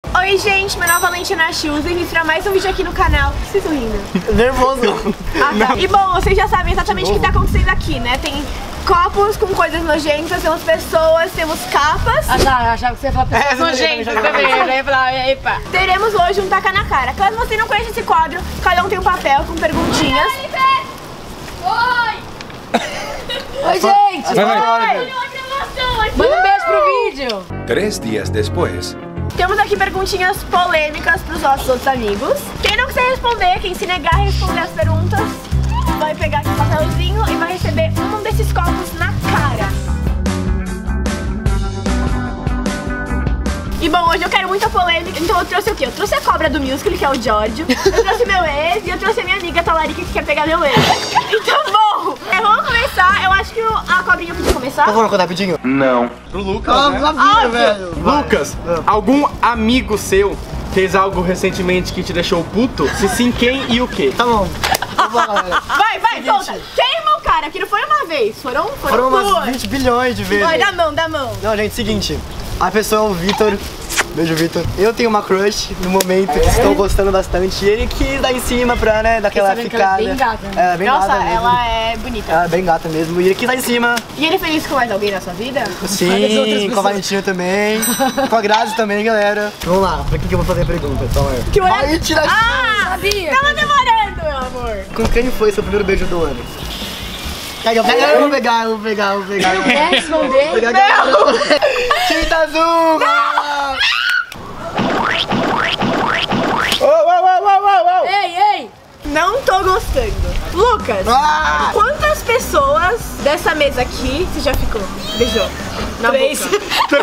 Oi gente, meu nome é Valentina Chuzzi e pra mais um vídeo aqui no canal. O que vocês estão rindo? Nervoso. Ah, tá. E bom, vocês já sabem exatamente o que tá acontecendo aqui, né? Tem copos com coisas nojentas, temos pessoas, temos capas. Ah tá, eu achava que você ia falar pessoas nojentas também. Eu ia falar, epa. Teremos hoje um taca na cara. Caso você não conheça esse quadro, cada um tem um papel com perguntinhas. Oi! Oi, gente! Vai. Manda um beijo pro vídeo! 3 días después. Temos aqui perguntinhas polêmicas pros nossos outros amigos. Quem não quiser responder, quem se negar a responder as perguntas, vai pegar aqui o papelzinho e vai receber um desses copos na cara. E bom, hoje eu quero muita polêmica, então eu trouxe o quê? Eu trouxe a cobra do musical, que é o Giorgio. Eu trouxe meu ex e eu trouxe a minha amiga Talarica, que quer pegar meu ex. Então, bom, vamos começar. Eu acho que a cobrinha podia começar. Vamos contar rapidinho? Não. Pro Lucas, né? Velho. Lucas, algum amigo seu fez algo recentemente que te deixou puto? Se sim, quem e o quê? Tá bom. Vamos lá, galera. Vai, solta. Queima o cara, que não foi uma vez, foram Foram duas. umas 20 bilhões de vezes. Vai, dá a mão. Não, gente, seguinte. A pessoa é o Vitor. Beijo, Vitor. Eu tenho uma crush no momento que estou gostando bastante. E ele quis dar em cima pra, né, daquela ficada. Ela é bem gata, né? Ela é bem Nossa, gata mesmo. ela é bonita. Ela é bem gata mesmo. E ele quis dar em cima. E ele é feliz com mais alguém na sua vida? Sim, com a Valentina também. Com a Grazi também, galera. Vamos lá, pra quem que eu vou fazer a pergunta? Toma aí. Que Vai tirar Sabia! Tava demorando, meu amor. Com quem foi seu primeiro beijo do ano? Pega, eu vou pegar. Quer responder? Tinta azul! Ei! Não tô gostando. Lucas, Ah! quantas pessoas dessa mesa aqui você já ficou? Beijou. Na 3. Boca.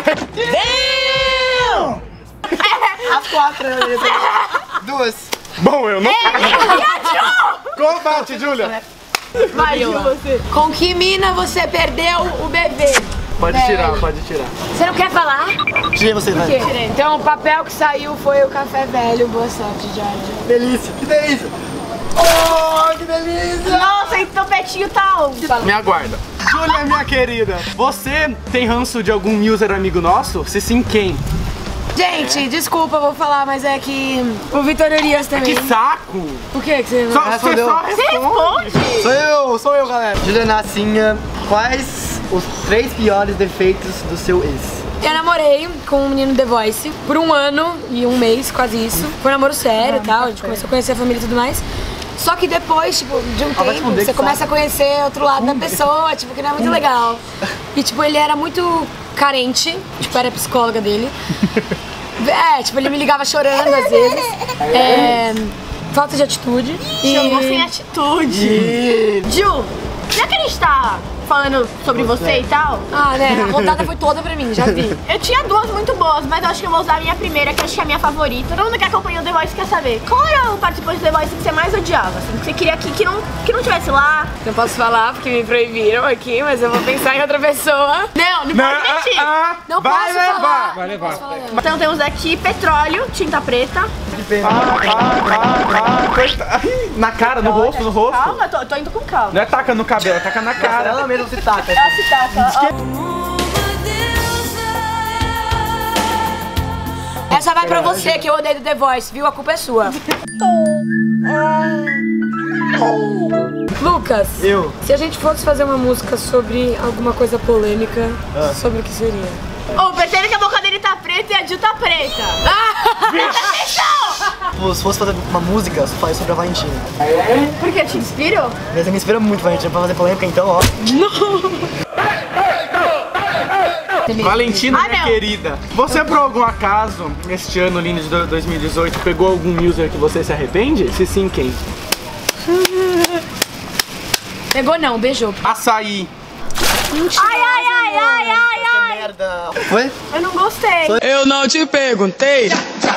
As 4, 2. Bom, eu não. Combate, Júlia! Vai, Ju, você. Com que mina você perdeu o bebê? Pode tirar. Você não quer falar? Tirei você, vai. Tirei. Então o papel que saiu foi o café velho. Boa sorte, Jorge. Delícia, que delícia! Oh, que delícia! Nossa, esse topetinho tá onde? Me aguarda. Júlia, minha querida, você tem ranço de algum user amigo nosso? Se sim, quem? Gente, desculpa, vou falar, mas é que o Vitor Urias também. Que saco! Por que você não... Você respondeu. só Você responde. responde? Sou eu, galera. Juliana Assinha, quais os 3 piores defeitos do seu ex? Eu namorei com um menino The Voice por 1 ano e 1 mês, quase isso. Foi um namoro sério e tal, a gente começou a conhecer a família e tudo mais. Só que depois, tipo, de um vai tempo, responder você que começa sabe. a conhecer outro lado da pessoa, tipo, que não é muito legal. E tipo, ele era muito carente, tipo, era a psicóloga dele. Tipo, ele me ligava chorando às vezes. Falta de atitude. Jogou sem atitude. Ju, já que a gente tá falando sobre você e tal, Ah, né? A rodada foi toda pra mim, já vi. eu tinha 2 muito boas, mas eu acho que eu vou usar a minha primeira, que eu acho que é a minha favorita. Todo mundo que acompanhou o The Voice quer saber qual era o participante do The Voice que você mais odiava, assim, que você queria que não tivesse lá. Não posso falar porque me proibiram aqui, mas eu vou pensar em outra pessoa. Não pode mentir. Não vai posso levar. falar. Vai levar. Não posso falar, não. Então temos aqui petróleo, tinta preta. Que pena. Na cara, no rosto. Calma, tô indo com calma. Não é taca no cabelo, é taca na cara. Ela mesma se taca. Ela se taca, Essa vai pra você que eu odeio do The Voice, viu? A culpa é sua. Lucas, se a gente fosse fazer uma música sobre alguma coisa polêmica, sobre o que seria? Ô, percebe que a boca dele tá preta e a Ju tá preta. Se fosse fazer uma música, eu faria sobre a Valentina. Por que te inspirou? Mas me inspira muito, Valentina, pra fazer polêmica, então, ó. Valentina, minha não. querida, você por algum acaso, este ano lindo de 2018, pegou algum user que você se arrepende? Se sim, quem? Pegou não, beijou. Açaí. Ai. Merda. Foi? Eu não gostei. Eu não te perguntei.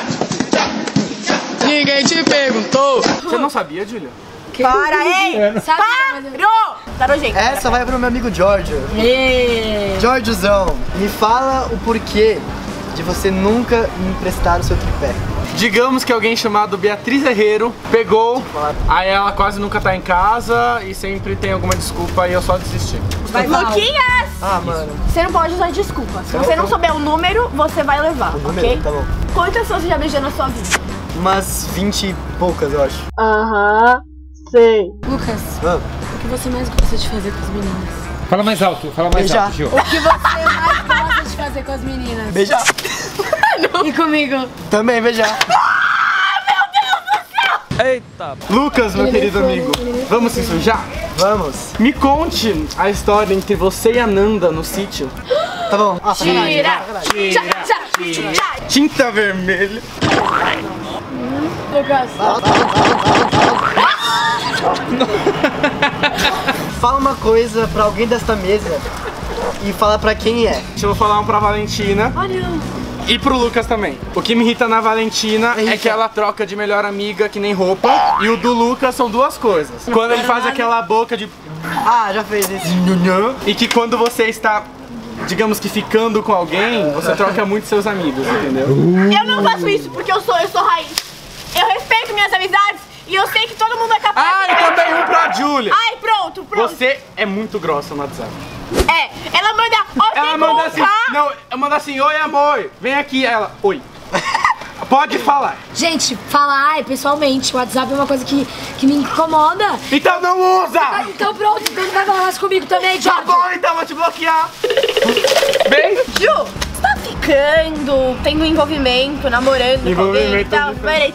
Ninguém te perguntou. Você não sabia, Júlia? Para, ei! Sabe? Parou! Tá nojento. Essa vai pro meu amigo Giorgio. Giorgiozão, me fala o porquê de você nunca me emprestar o seu tripé? Digamos que alguém chamado Beatriz Herrero pegou, aí ela quase nunca tá em casa e sempre tem alguma desculpa e eu só desisti. Vai, Luquinhas! Ah, mano. Você não pode usar desculpa. Se você não souber o número, você vai levar, ok? Tá bom. Quantas pessoas você já beijou na sua vida? Umas 20 e poucas, eu acho. Aham, sei. Lucas, Ah, o que você mais gosta de fazer com as meninas? Fala mais alto, Beijar. Gil. O que você mais gosta de fazer com as meninas? beijar. E comigo? Também beijar. Lucas, meu querido amigo, vamos se sujar? Vamos. Me conte a história entre você e a Nanda no sítio. Tá bom. Ah, sacanagem. Tira! Tinta vermelha. Lucas. Fala uma coisa pra alguém desta mesa e fala pra quem é. Deixa eu falar um pra Valentina. E pro Lucas também. O que me irrita na Valentina é que ela troca de melhor amiga que nem roupa. E o do Lucas são duas coisas. Quando ele faz aquela boca de... Ah, já fez isso. E que quando você está, digamos que ficando com alguém, você troca muito seus amigos, entendeu? Eu não faço isso porque eu sou raiz. Eu respeito minhas amizades e eu sei que todo mundo é capaz Ah, e também um pra Júlia. Ai, pronto. Você é muito grossa no WhatsApp. É, ela manda... Ela manda assim, não, eu mando assim, oi amor, vem aqui, ela, oi. Pode falar. Gente, falar pessoalmente, o WhatsApp é uma coisa que me incomoda. Então não usa! Então pronto, então ele vai falar mais comigo também, Tá Jorge. bom, então vou te bloquear. Bem, Ju, você tá ficando, tendo envolvimento, namorando com alguém e Envolvimento tal? Peraí,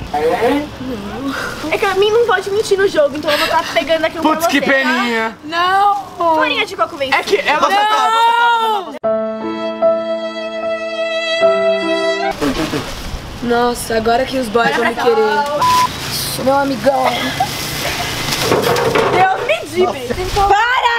é que a mim não pode mentir no jogo, então eu vou estar pegando aqui um pra putz, você, que peninha. Não! Tá? Farinha de coco vencido. É que ela... Nossa, agora que os boys vão me querer. Meu amigão. Deus me livre. Para!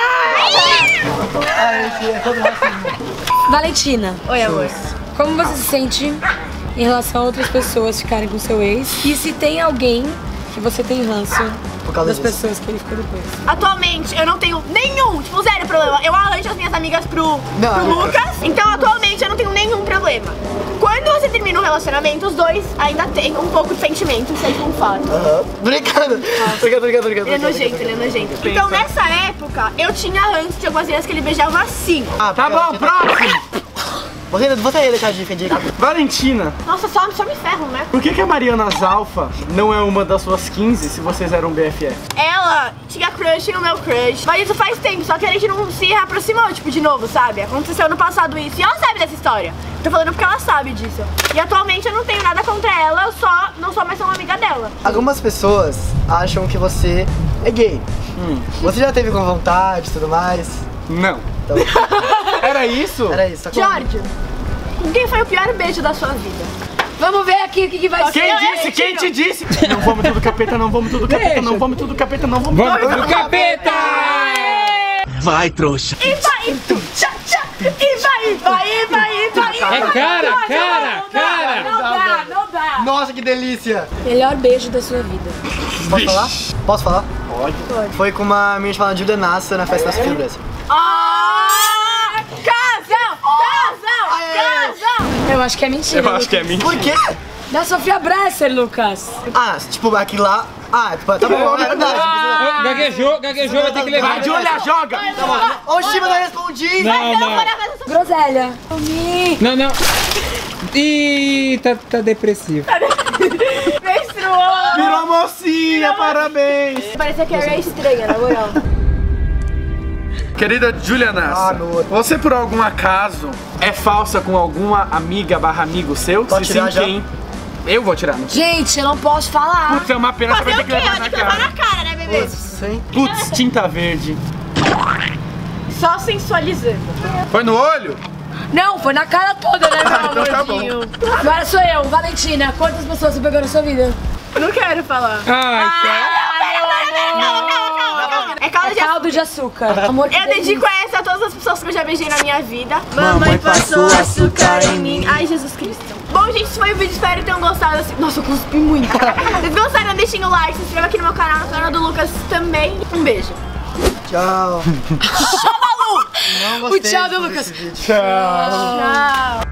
Valentina, Oi, amor. como você se sente em relação a outras pessoas ficarem com seu ex? E se tem alguém que você tem ranço Por causa das disso. pessoas que ele ficou depois? Atualmente, eu não tenho nenhum, tipo, zero problema. Eu arranjo as minhas amigas pro Lucas, então atualmente eu não tenho nenhum problema. Quando você termina um relacionamento, os dois ainda têm um pouco de sentimento, isso é um fato. Aham. Brincando. Brincando. Ele é nojento, ele é nojento. Então nessa época, eu tinha ranço de algumas vezes que ele beijava assim. Ah, Tá bom, próximo. Você ia deixar de defender. Valentina, Nossa, só me ferram, né? por que a Mariana Zalfa não é uma das suas 15 se vocês eram BFF? Ela tinha crush no meu crush, mas isso faz tempo, só que a gente não se aproximou, tipo, de novo, sabe? Aconteceu no passado isso, e ela sabe dessa história. Tô falando porque ela sabe disso. E atualmente eu não tenho nada contra ela, eu só não sou mais uma amiga dela. Algumas pessoas acham que você é gay. Você já teve com vontade e tudo mais? Não. Então, Era isso? era isso. Jorge, quem foi o pior beijo da sua vida? Vamos ver aqui o que vai ser. Quem disse? Quem te disse? Não vamos tudo capeta, não vamos tudo capeta, não vamos tudo capeta, não vamos Vamos tudo pro capeta! Vai, trouxa. E vai, tchá, tchá, e vai. É cara! Não dá. Nossa, que delícia! Melhor beijo da sua vida. Posso falar? Posso falar? Pode. Foi com uma menina chamada Julia Nassa na festa da Sofia Bressa. Casal! Eu acho que é mentira. Eu acho que é mentira. Por quê? Da Sofia Bresser, Lucas. Ah, tipo, aqui lá... Ah, tipo, tá bom, é verdade. Gaguejou, vai ter que levar. Vai, Júlia, joga! Oxi, mas eu respondi! Não. Groselha. Não. Ih, tá depressivo. Menstruou! Virou mocinha, parabéns! Parecia que era estranha, na moral. Querida Julia Ah, Nassa, meu outro. você por algum acaso é falsa com alguma amiga / amigo seu? Pode Se tirar sim, já? quem? Eu vou tirar. Não. Gente, eu não posso falar. Putz, é uma pena, você vai Fazer ter o que quê? levar Eu na tenho que levar cara. na cara, né, bebê? Sim. Putz, tinta verde. Só sensualizando. Foi no olho? Não, foi na cara toda, né, meu Então tá bom. amorzinho? Agora sou eu, Valentina. Quantas pessoas você pegou na sua vida? Não quero falar. Ai, Calma. É caldo de açúcar. Caldo de açúcar. Amor, que Eu dedico essa a todas as pessoas que eu já beijei na minha vida. Mamãe passou açúcar em mim. Ai, Jesus Cristo. Bom, gente, esse foi o vídeo. Espero que tenham gostado. Nossa, eu cuspi muito. Se vocês gostaram, deixem o like. Se inscreva aqui no meu canal, no canal do Lucas também. Um beijo. Tchau. Não O gostei tchau do de fazer Lucas. esse vídeo. Tchau.